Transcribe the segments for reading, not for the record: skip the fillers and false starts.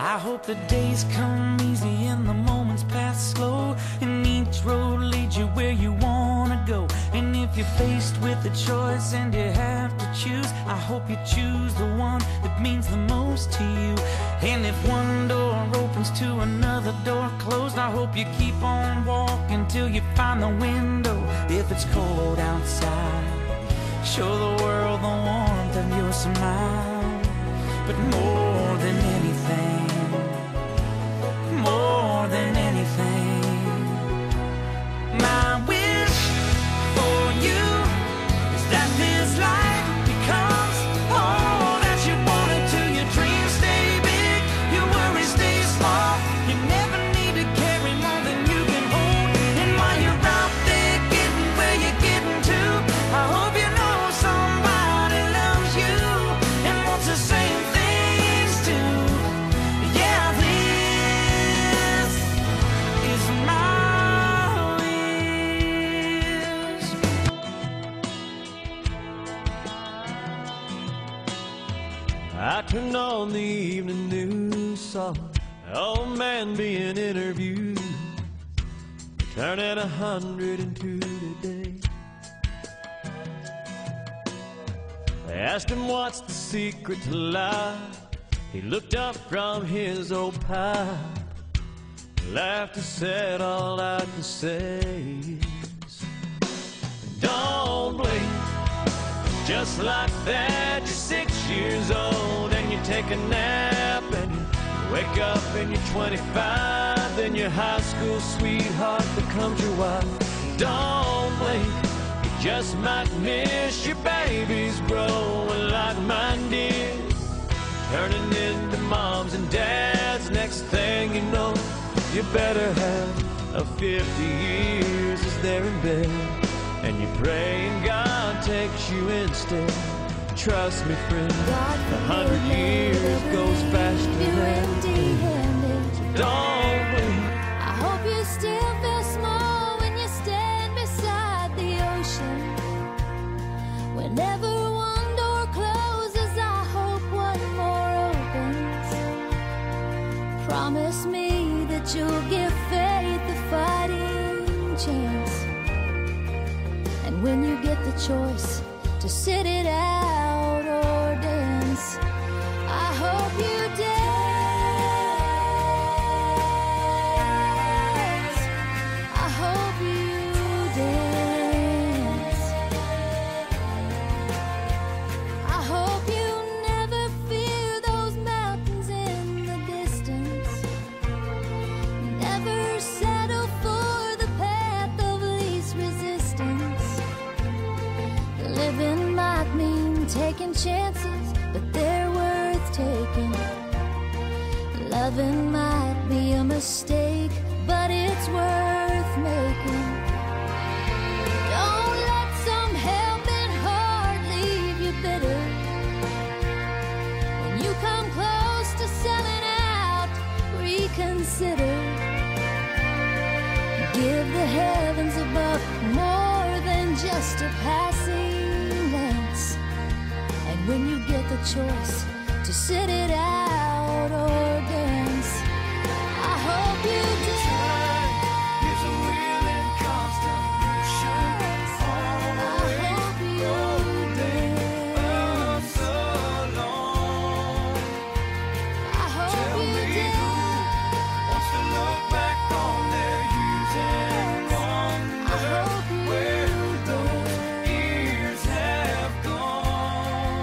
I hope the days come easy and the moments pass slow, and each road leads you where you wanna go. And if you're faced with a choice and you have to choose, I hope you choose the one that means the most to you. And if one door opens to another door closed, I hope you keep on walking till you find the window. If it's cold outside, show the world the warmth of your smile. But more than anything, more than anything, my wish for you is that this life becomes all that you want it to. Your dreams stay big, your worries stay small. You never need to carry more than you can hold. And while you're out there getting where you're getting to, I hope you know somebody loves you and wants the same things too. Yeah, this is my wish. I turned on the evening news, saw an old man being interviewed. Turning 102 today. They asked him what's the secret to life. He looked up from his old pipe, laughed and said, all I can say is, don't blink. Just like that, you're 6 years old and you take a nap, and you wake up and you're 25. Then your high school sweetheart becomes your wife. Don't blink, you just might miss your babies growing like mine did, turning into moms and dads. Next thing you know, you better have a 50 years as they're in bed, and you pray and God takes you instead. Trust me, friend, 100 years goes faster than so don't blink. I hope you still feel small when you stand beside the ocean. Whenever one door closes, I hope one more opens. Promise me that you'll give faith a fighting chance. And when you get the choice to sit it out or dance, I hope you dance. I hope you dance. I hope you never fear those mountains in the distance. Never settle for the path of least resistance. Living might mean taking chances, but they're worth taking. Loving might be a mistake, but it's worth making. Don't let some helping heart leave you bitter. When you come close to selling out, reconsider. Give the heavens above more than just a passing glance. And when you get the choice to sit it out or dance, I hope you dance. Here's a wheel in constant motion. I hope you dance. So long. I hope you dance. Wants to look back on their years and I hope you where those dance. years have gone.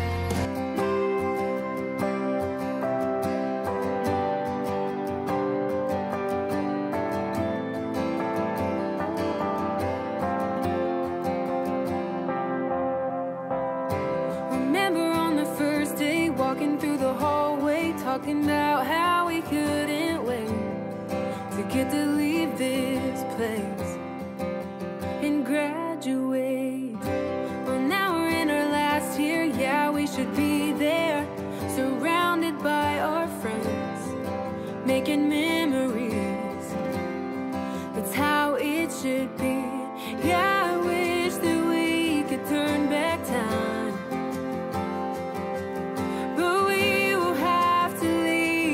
Remember on the first day, walking through the hallway, talking about how we couldn't wait to get to leave this place and graduate. Well, now we're in our last year, yeah, we should be there, surrounded by our friends, making memories. That's how it should be. Yeah, I wish that we could turn back time, but we will have to leave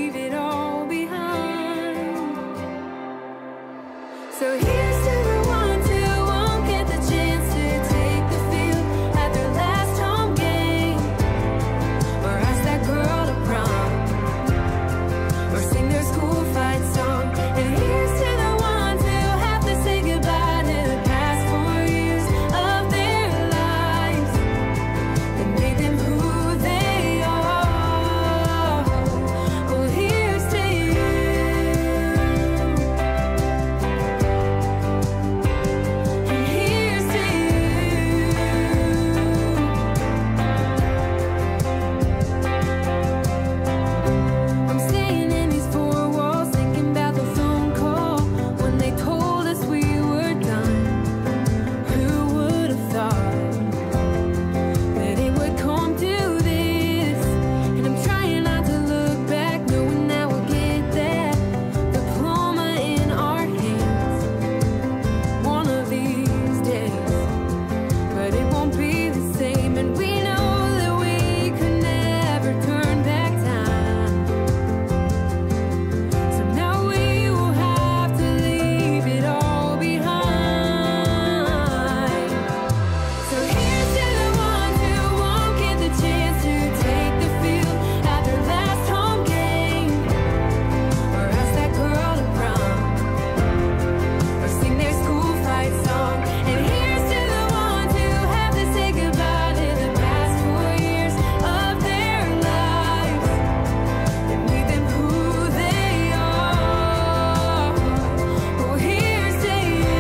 So here's to the ones who won't get the chance to take the field at their last home game, or ask that girl to prom, or sing their school fight song. And here's to the ones who have to say goodbye to the past 4 years of their lives that made them who they are. Oh, here's to you. And here's to you. I'm staying in these four walls, thinking about the phone call when they told us we were done. Who would have thought that it would come to this? And I'm trying not to look back, knowing that we'll get that diploma in our hands one of these days. But it won't be the same, and we know that we could never turn back time. So now we will have to leave it all behind. So here's to the ones who won't get the chance to take the field at their last home game, or ask that girl to prom, or sing their school fight song. And here's to the ones who have to say goodbye to the past 4 years of their lives that made them who they are. Oh, here's to you.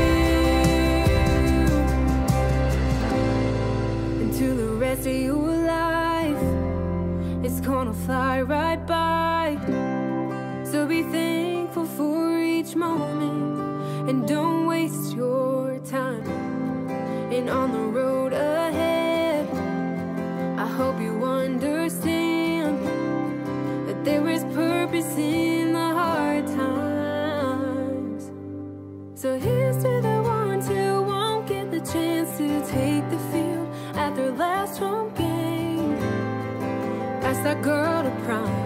Until the rest of your life, it's gonna fly right by. So be thankful for each moment, and don't waste your time. And on the road ahead, I hope you understand that there is purpose in the hard times. So here's to the ones who won't get the chance to take the field at their last home game, ask that girl to prom,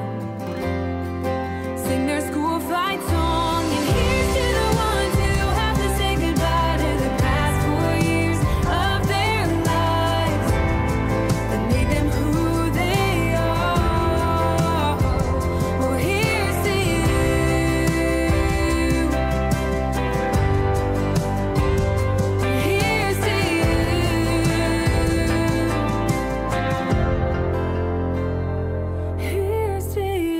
sing their school fight song. And here's to the ones who have to say goodbye to the past 4 years of their lives that made them who they are. Well, here's to you. Here's to you. Here's to you.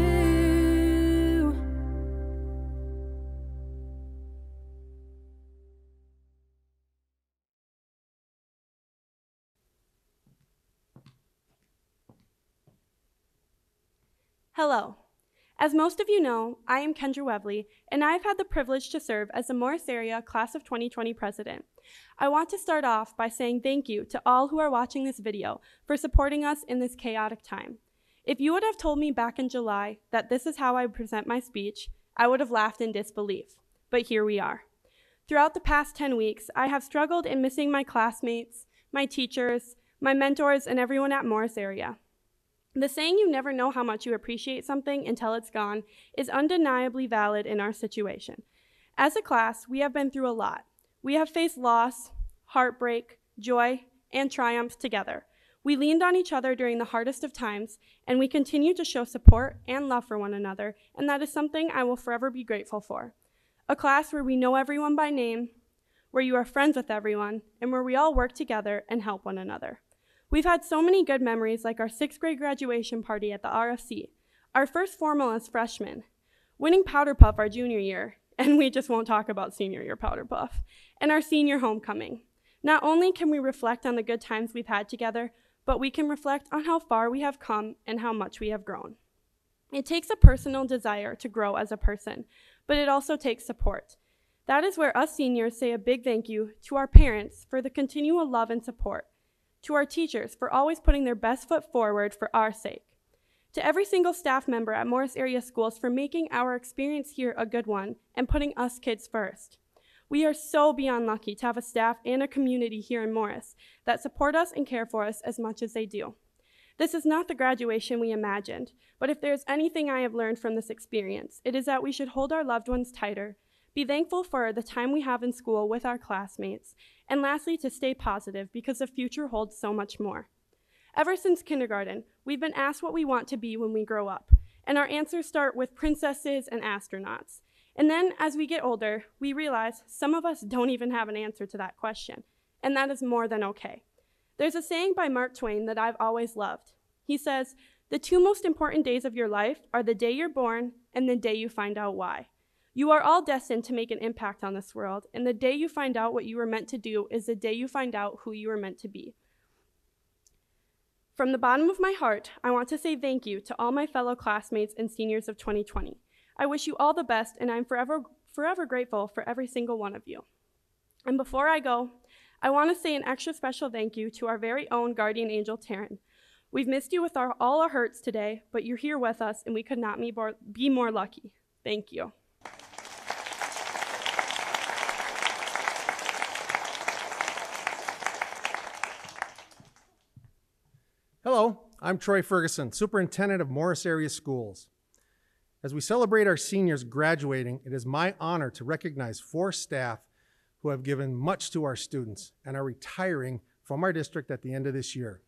Hello. As most of you know, I am Kendra Webley, and I've had the privilege to serve as the Morris Area Class of 2020 President. I want to start off by saying thank you to all who are watching this video for supporting us in this chaotic time. If you would have told me back in July that this is how I would present my speech, I would have laughed in disbelief. But here we are. Throughout the past 10 weeks, I have struggled in missing my classmates, my teachers, my mentors, and everyone at Morris Area. The saying you never know how much you appreciate something until it's gone is undeniably valid in our situation. As a class, we have been through a lot. We have faced loss, heartbreak, joy, and triumphs together. We leaned on each other during the hardest of times, and we continue to show support and love for one another, and that is something I will forever be grateful for. A class where we know everyone by name, where you are friends with everyone, and where we all work together and help one another. We've had so many good memories, like our 6th grade graduation party at the RFC, our first formal as freshmen, winning Powder Puff our junior year, and we just won't talk about senior year Powder Puff, and our senior homecoming. Not only can we reflect on the good times we've had together, but we can reflect on how far we have come and how much we have grown. It takes a personal desire to grow as a person, but it also takes support. That is where us seniors say a big thank you to our parents for the continual love and support, to our teachers for always putting their best foot forward for our sake, to every single staff member at Morris Area Schools for making our experience here a good one and putting us kids first. We are so beyond lucky to have a staff and a community here in Morris that support us and care for us as much as they do. This is not the graduation we imagined, but if there's anything I have learned from this experience, it is that we should hold our loved ones tighter, Be thankful for the time we have in school with our classmates. And lastly, to stay positive because the future holds so much more. Ever since kindergarten, we've been asked what we want to be when we grow up, and our answers start with princesses and astronauts. And then as we get older, we realize some of us don't even have an answer to that question, and that is more than okay. There's a saying by Mark Twain that I've always loved. He says, "The two most important days of your life are the day you're born and the day you find out why." You are all destined to make an impact on this world, and the day you find out what you were meant to do is the day you find out who you were meant to be. From the bottom of my heart, I want to say thank you to all my fellow classmates and seniors of 2020. I wish you all the best, and I'm forever grateful for every single one of you. And before I go, I want to say an extra special thank you to our very own guardian angel, Taryn. We've missed you with all our hurts today, but you're here with us, and we could not be more lucky. Thank you. Hello, I'm Troy Ferguson, Superintendent of Morris Area Schools. As we celebrate our seniors graduating, it is my honor to recognize 4 staff who have given much to our students and are retiring from our district at the end of this year.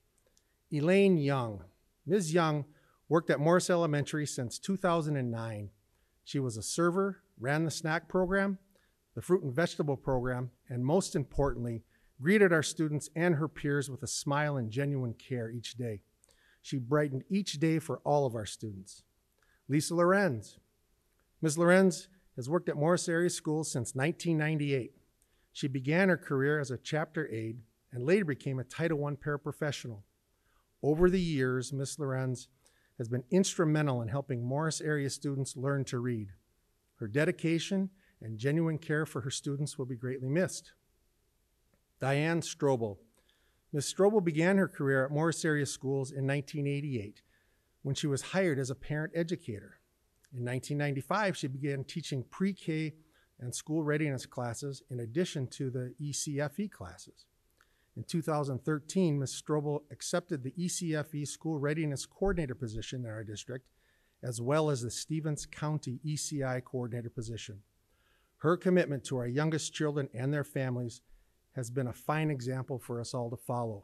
Elaine Young. Ms. Young worked at Morris Elementary since 2009. She was a server, ran the snack program, the fruit and vegetable program, and most importantly, greeted our students and her peers with a smile and genuine care each day. She brightened each day for all of our students. Lisa Lorenz. Ms. Lorenz has worked at Morris Area Schools since 1998. She began her career as a chapter aide and later became a Title I paraprofessional. Over the years, Ms. Lorenz has been instrumental in helping Morris area students learn to read. Her dedication and genuine care for her students will be greatly missed. Diane Strobel. Ms. Strobel began her career at Morris Area Schools in 1988 when she was hired as a parent educator. In 1995, she began teaching pre-K and school readiness classes in addition to the ECFE classes. In 2013, Ms. Strobel accepted the ECFE School Readiness Coordinator position in our district, as well as the Stevens County ECI Coordinator position. Her commitment to our youngest children and their families has been a fine example for us all to follow.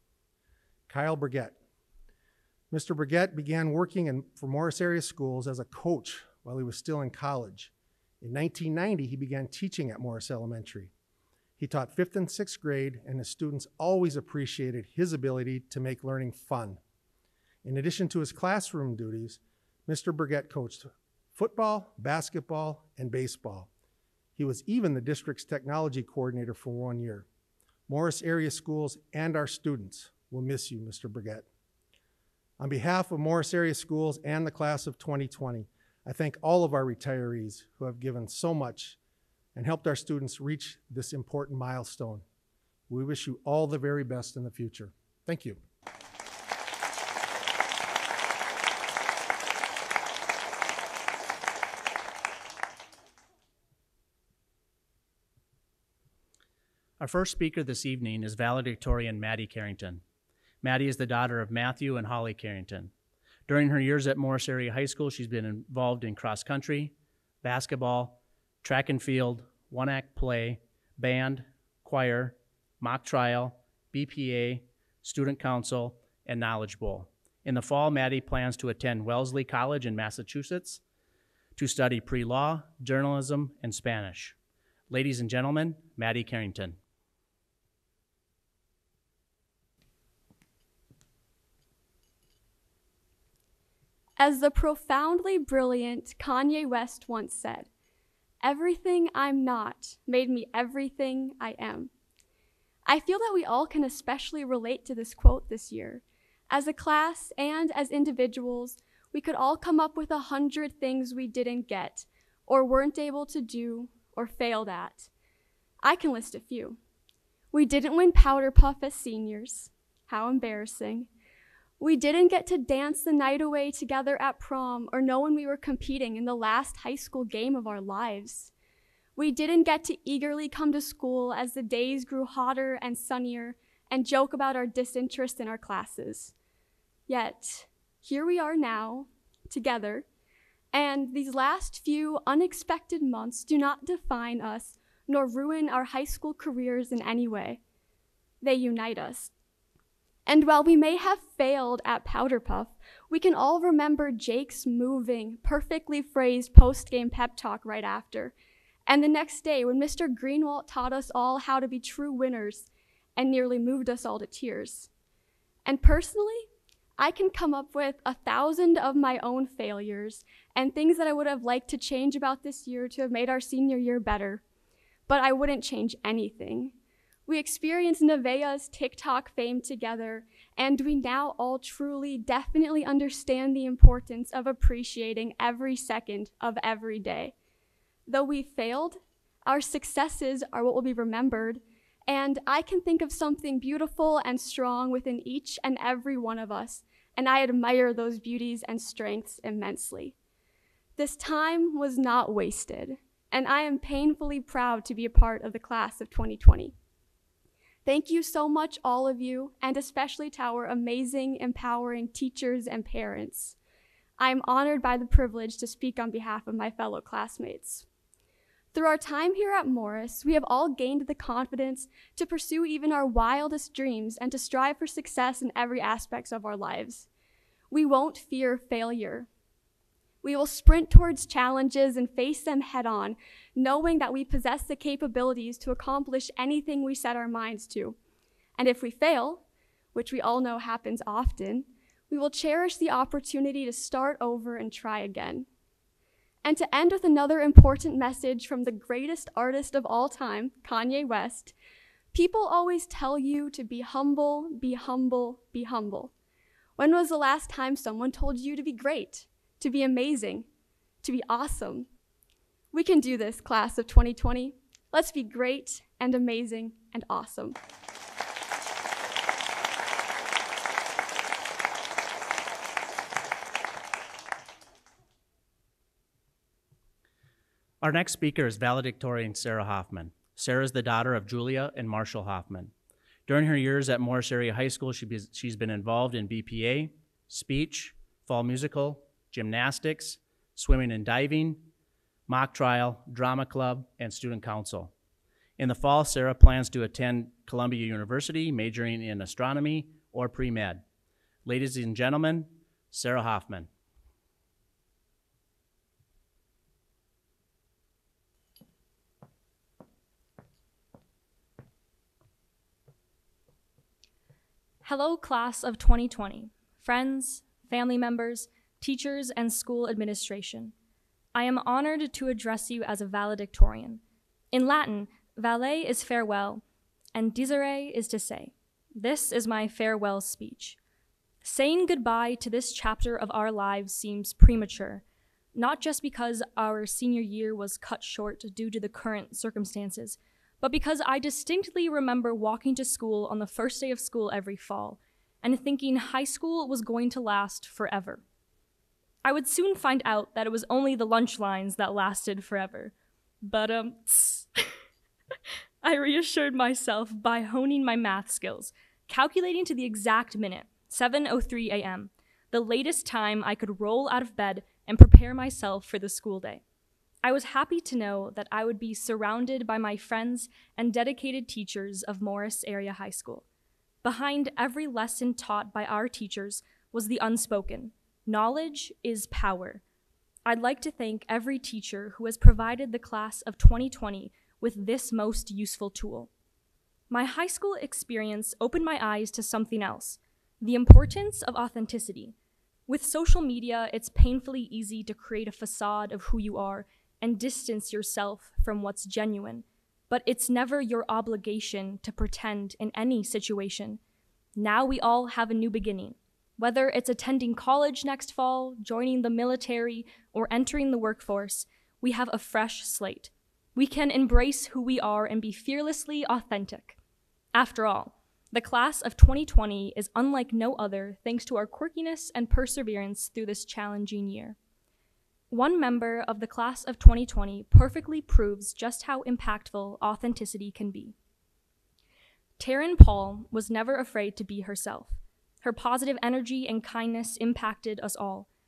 Kyle Brigette. Mr. Brigette began working for Morris Area Schools as a coach while he was still in college. In 1990, he began teaching at Morris Elementary. He taught 5th and 6th grade, and his students always appreciated his ability to make learning fun. In addition to his classroom duties, Mr. Brigette coached football, basketball, and baseball. He was even the district's technology coordinator for 1 year. Morris Area Schools and our students will miss you, Mr. Brigette. On behalf of Morris Area Schools and the class of 2020, I thank all of our retirees who have given so much and helped our students reach this important milestone. We wish you all the very best in the future. Thank you. Our first speaker this evening is valedictorian Maddie Carrington. Maddie is the daughter of Matthew and Holly Carrington. During her years at Morris Area High School, she's been involved in cross country, basketball, track and field, one-act play, band, choir, mock trial, BPA, student council, and Knowledge Bowl. In the fall, Maddie plans to attend Wellesley College in Massachusetts to study pre-law, journalism, and Spanish. Ladies and gentlemen, Maddie Carrington. As the profoundly brilliant Kanye West once said, "Everything I'm not made me everything I am." I feel that we all can especially relate to this quote this year. As a class and as individuals, we could all come up with 100 things we didn't get, or weren't able to do, or failed at. I can list a few. We didn't win Powder Puff as seniors. How embarrassing. We didn't get to dance the night away together at prom or know when we were competing in the last high school game of our lives. We didn't get to eagerly come to school as the days grew hotter and sunnier and joke about our disinterest in our classes. Yet, here we are now, together, And these last few unexpected months do not define us nor ruin our high school careers in any way. They unite us. And while we may have failed at Powder Puff, we can all remember Jake's moving, perfectly phrased post-game pep talk right after. And the next day when Mr. Greenwalt taught us all how to be true winners and nearly moved us all to tears. And personally, I can come up with 1,000 of my own failures and things that I would have liked to change about this year to have made our senior year better, but I wouldn't change anything. We experienced Nevaeh's TikTok fame together, and we now all truly, definitely understand the importance of appreciating every second of every day. Though we failed, our successes are what will be remembered, and I can think of something beautiful and strong within each and every one of us, and I admire those beauties and strengths immensely. This time was not wasted, and I am painfully proud to be a part of the class of 2020. Thank you so much, all of you, and especially to our amazing, empowering teachers and parents. I am honored by the privilege to speak on behalf of my fellow classmates. Through our time here at Morris, we have all gained the confidence to pursue even our wildest dreams and to strive for success in every aspect of our lives. We won't fear failure. We will sprint towards challenges and face them head on, knowing that we possess the capabilities to accomplish anything we set our minds to. And if we fail, which we all know happens often, we will cherish the opportunity to start over and try again. And to end with another important message from the greatest artist of all time, Kanye West, people always tell you to be humble, be humble, be humble. When was the last time someone told you to be great, to be amazing, to be awesome? We can do this, class of 2020. Let's be great and amazing and awesome. Our next speaker is valedictorian Sarah Hoffman. Sarah is the daughter of Julia and Marshall Hoffman. During her years at Morris Area High School, she's been involved in BPA, speech, fall musical, gymnastics, swimming and diving, mock trial, drama club, and student council. In the fall, Sarah plans to attend Columbia University, majoring in astronomy or pre-med. Ladies and gentlemen, Sarah Hoffman. Hello, class of 2020, friends, family members, teachers, and school administration. I am honored to address you as a valedictorian. In Latin, vale is farewell, and disere is to say. This is my farewell speech. Saying goodbye to this chapter of our lives seems premature, not just because our senior year was cut short due to the current circumstances, but because I distinctly remember walking to school on the first day of school every fall and thinking high school was going to last forever. I would soon find out that it was only the lunch lines that lasted forever. But I reassured myself by honing my math skills, calculating to the exact minute, 7:03 a.m., the latest time I could roll out of bed and prepare myself for the school day. I was happy to know that I would be surrounded by my friends and dedicated teachers of Morris Area High School. Behind every lesson taught by our teachers was the unspoken. Knowledge is power. I'd like to thank every teacher who has provided the class of 2020 with this most useful tool. My high school experience opened my eyes to something else, the importance of authenticity. With social media, it's painfully easy to create a facade of who you are and distance yourself from what's genuine. But it's never your obligation to pretend in any situation. Now we all have a new beginning. Whether it's attending college next fall, joining the military, or entering the workforce, we have a fresh slate. We can embrace who we are and be fearlessly authentic. After all, the class of 2020 is unlike no other thanks to our quirkiness and perseverance through this challenging year. One member of the class of 2020 perfectly proves just how impactful authenticity can be. Taryn Paul was never afraid to be herself. Her positive energy and kindness impacted us all.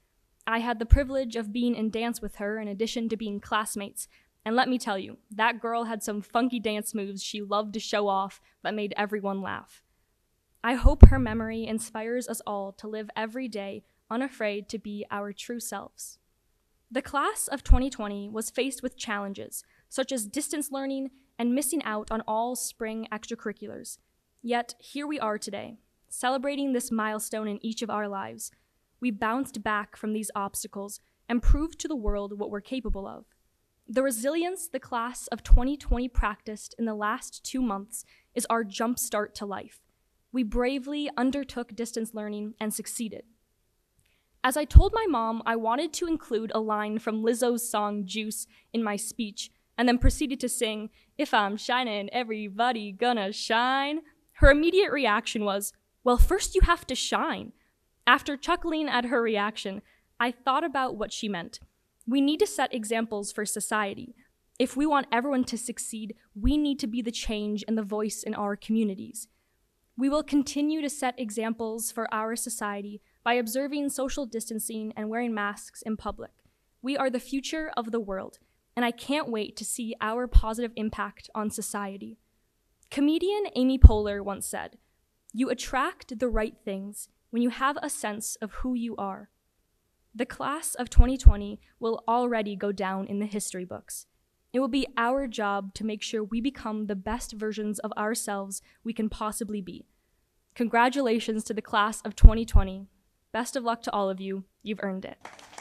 I had the privilege of being in dance with her in addition to being classmates. And let me tell you, that girl had some funky dance moves she loved to show off that made everyone laugh. I hope her memory inspires us all to live every day unafraid to be our true selves. The class of 2020 was faced with challenges, such as distance learning and missing out on all spring extracurriculars. Yet, here we are today, celebrating this milestone in each of our lives. We bounced back from these obstacles and proved to the world what we're capable of. The resilience the class of 2020 practiced in the last 2 months is our jump start to life. We bravely undertook distance learning and succeeded. As I told my mom I wanted to include a line from Lizzo's song Juice in my speech, and then proceeded to sing, "If I'm shining, everybody gonna shine," her immediate reaction was, "Well, first you have to shine." After chuckling at her reaction, I thought about what she meant. We need to set examples for society. If we want everyone to succeed, we need to be the change and the voice in our communities. We will continue to set examples for our society by observing social distancing and wearing masks in public. We are the future of the world, and I can't wait to see our positive impact on society. Comedian Amy Poehler once said, "You attract the right things when you have a sense of who you are." The class of 2020 will already go down in the history books. It will be our job to make sure we become the best versions of ourselves we can possibly be. Congratulations to the class of 2020. Best of luck to all of you. You've earned it.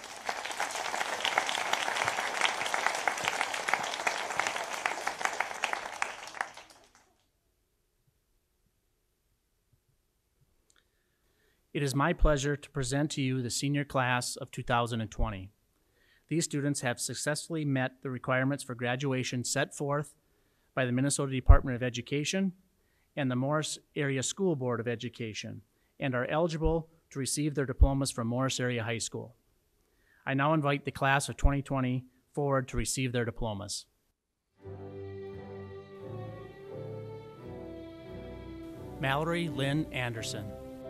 It is my pleasure to present to you the senior class of 2020. These students have successfully met the requirements for graduation set forth by the Minnesota Department of Education and the Morris Area School Board of Education and are eligible to receive their diplomas from Morris Area High School. I now invite the class of 2020 forward to receive their diplomas. Mallory Lynn Anderson.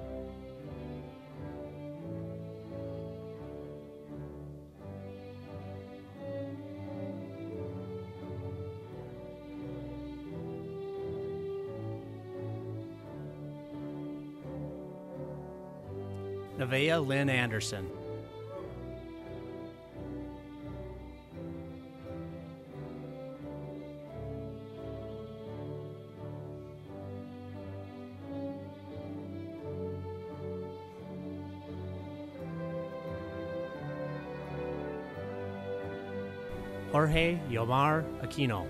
Nevaeh Lynn Anderson. Jorge Yomar Aquino.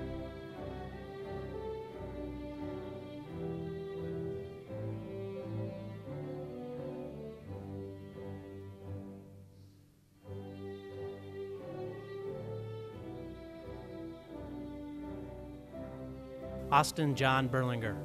Austin John Berlinger.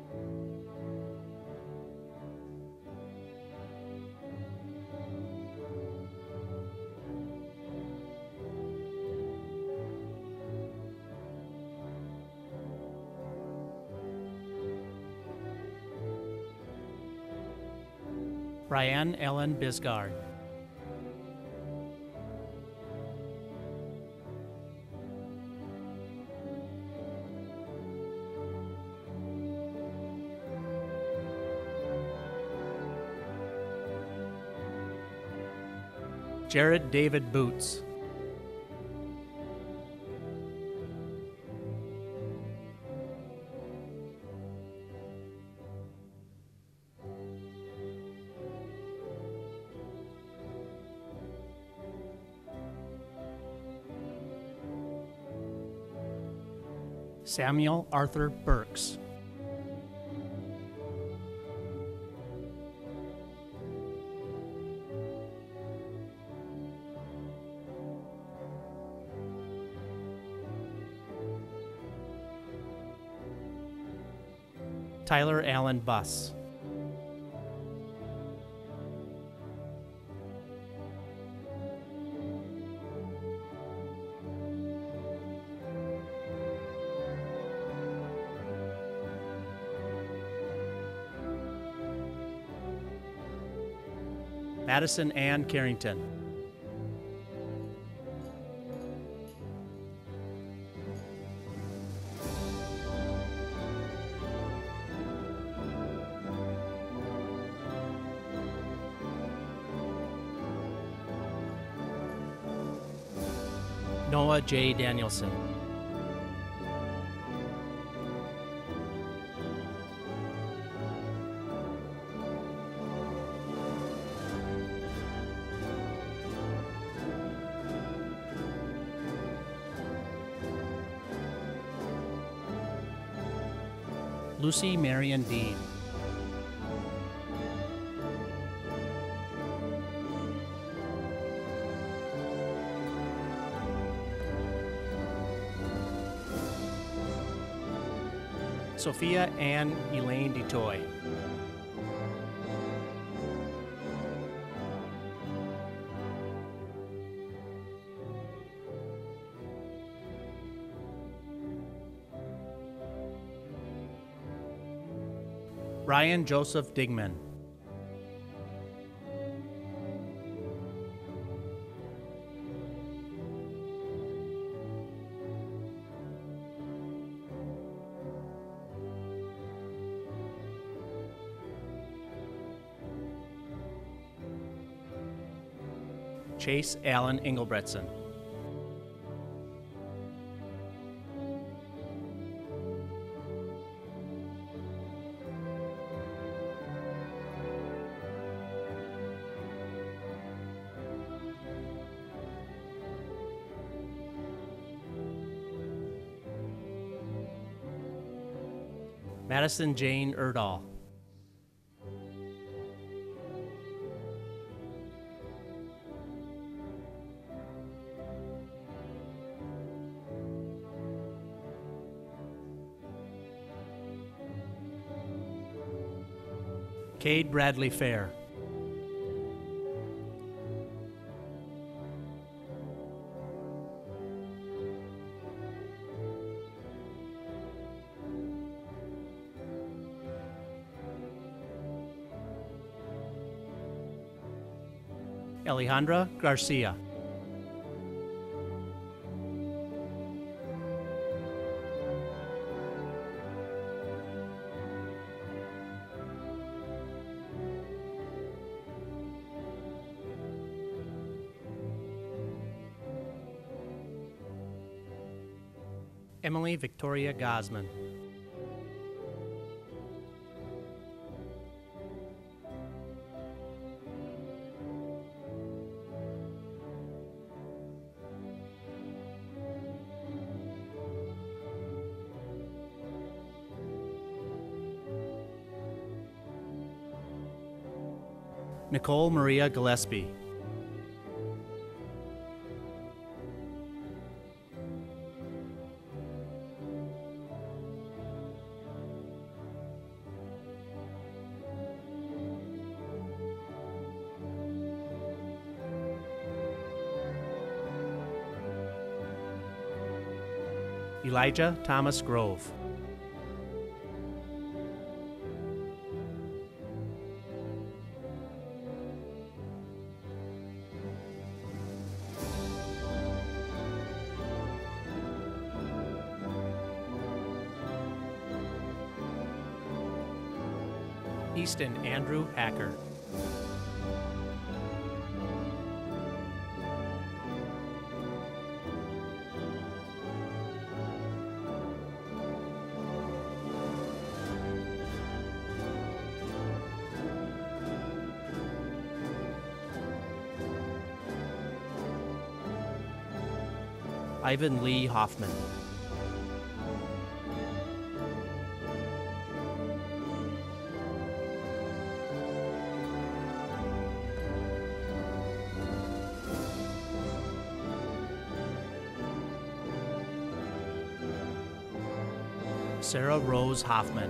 Brianne Ellen Bisgard. Jared David Boots. Samuel Arthur Burks. Tyler Allen Buss. Madison Ann Carrington. Noah J. Danielson. Lucy Marion Dean. Sophia Ann Elaine DeToy. Ryan Joseph Digman. Chase Allen Engelbretson. Madison Jane Erdahl. Cade Bradley Fair. Alejandra Garcia. Emily Victoria Gosman. Nicole Maria Gillespie. Elijah Thomas Grove. Easton Andrew Hacker. Ivan Lee Hoffman. Sarah Rose Hoffman.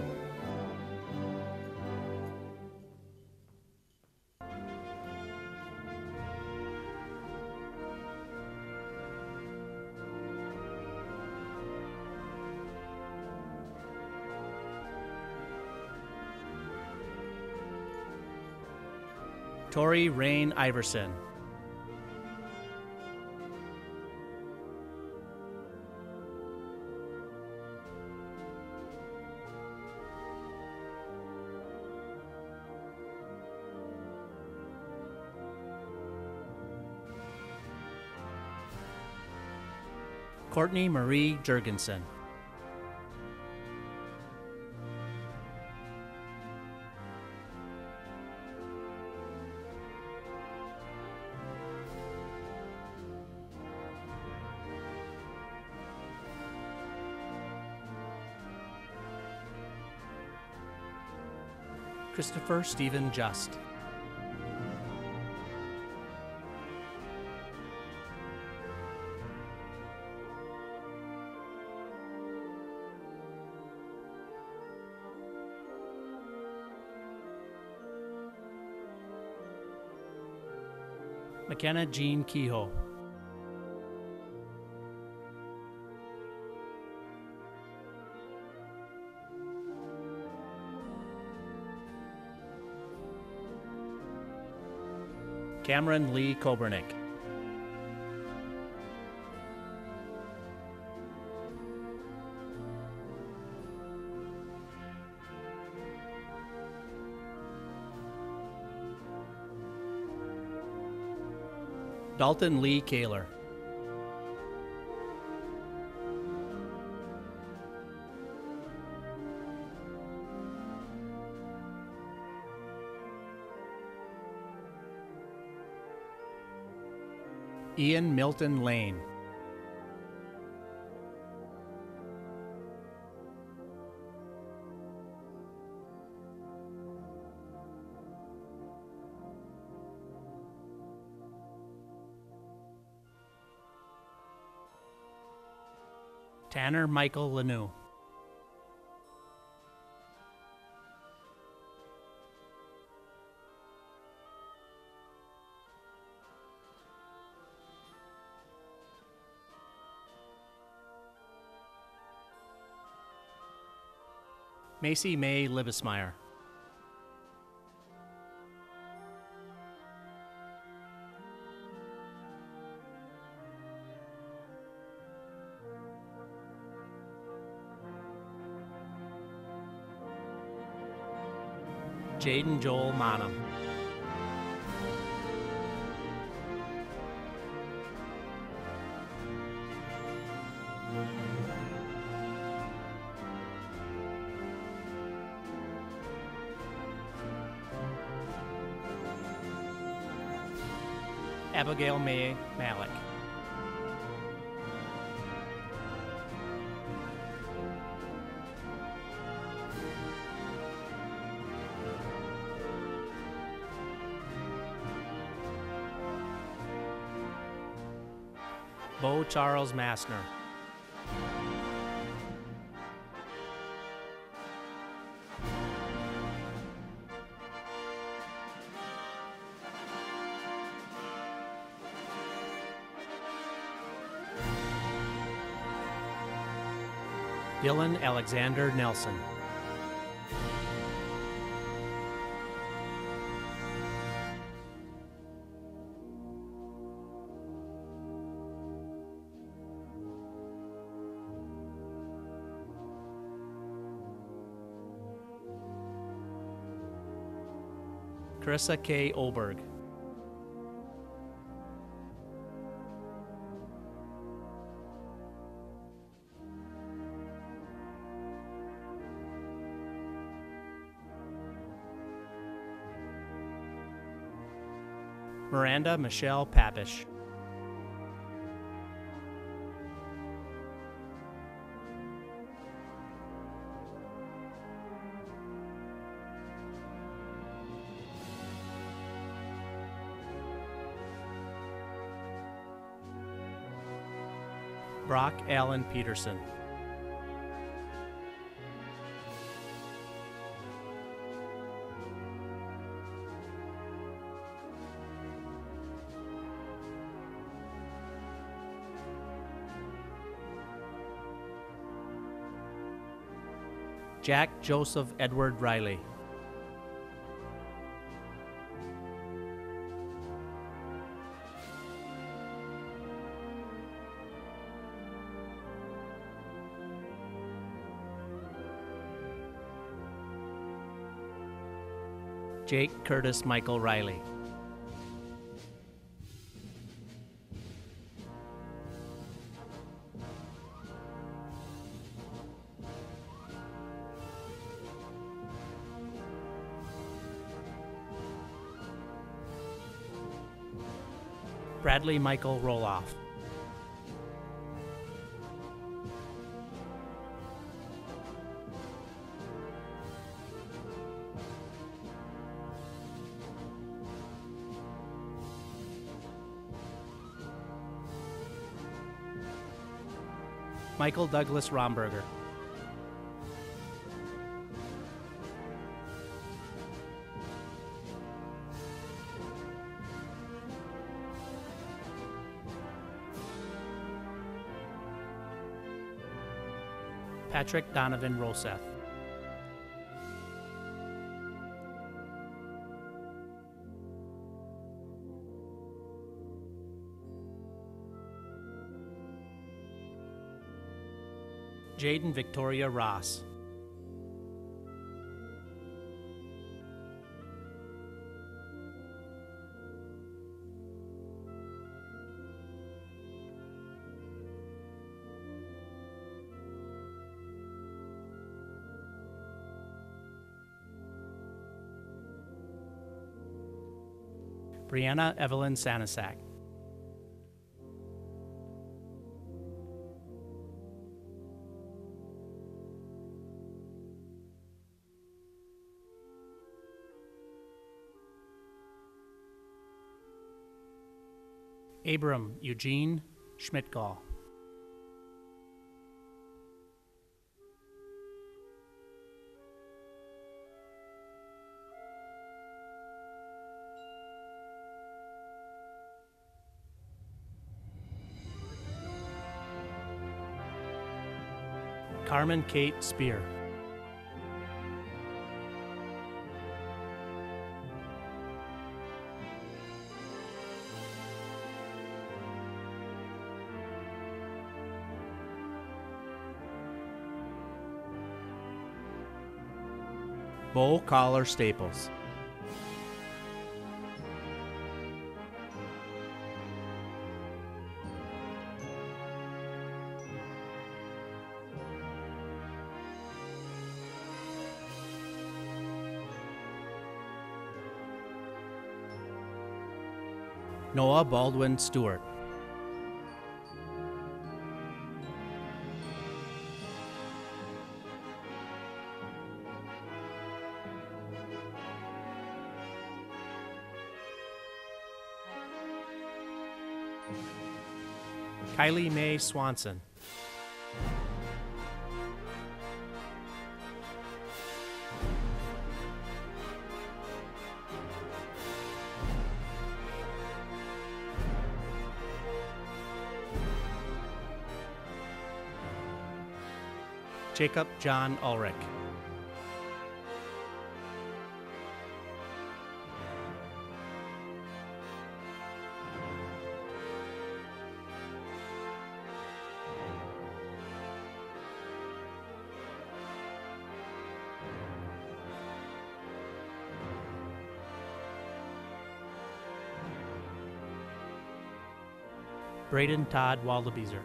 Tori Rain Iverson. Courtney Marie Jurgensen. Christopher Stephen Just. McKenna Jean Kehoe. Cameron Lee Kobernick. Dalton Lee Kaler. Ian Milton Lane. Tanner Michael Lanou. Macy May Libesmeyer. Jaden Joel Monham. Abigail May Malik. Bo Charles Massner. Dylan Alexander Nelson. Carissa K. Oberg. Miranda Michelle Papish. Brock Allen Peterson. Jack Joseph Edward Riley. Jake Curtis Michael Riley. Bradley Michael Roloff. Michael Douglas Romberger. Patrick Donovan Roseth. Jaden Victoria Ross. Brianna Evelyn Sanasak. Abram Eugene Schmidtgall. Carmen Kate Spear. Bo Collar Staples. Noah Baldwin Stewart. Kylie Mae Swanson. Jacob John Ulrich. Braden Todd Waldebeezer.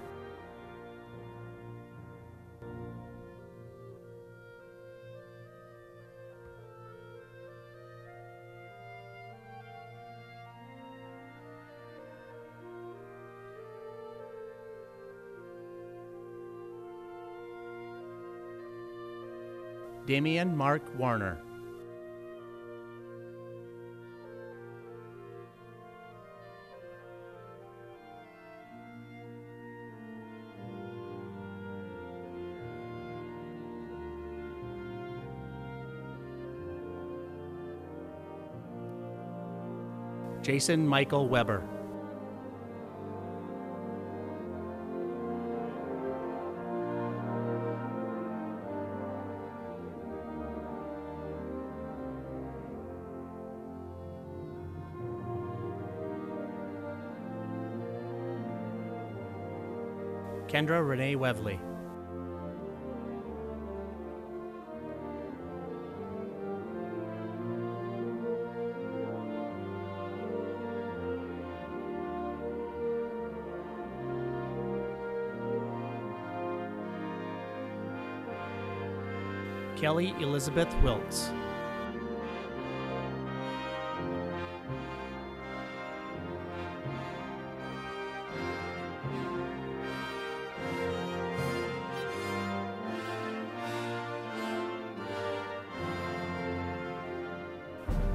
Damian Mark Warner. Jason Michael Weber. Kendra Renee Wevley. Kelly Elizabeth Wiltz.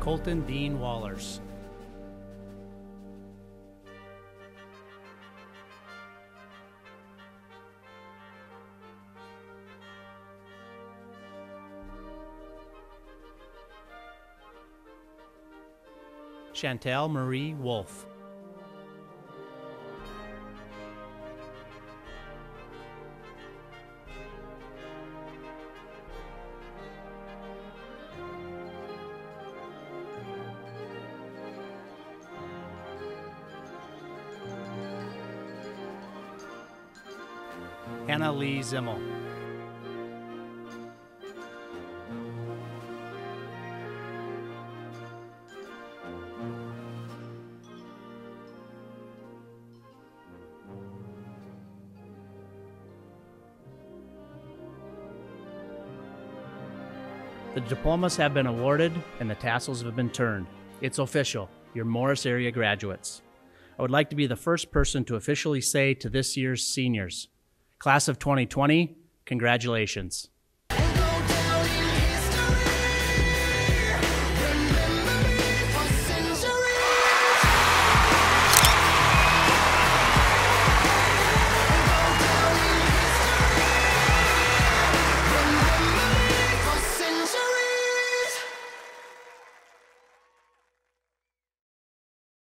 Colton Dean Wallers. Chantal Marie Wolf. Hannah Lee Zimmel. The diplomas have been awarded and the tassels have been turned. It's official, you're Morris area graduates. I would like to be the first person to officially say to this year's seniors, Class of 2020, congratulations.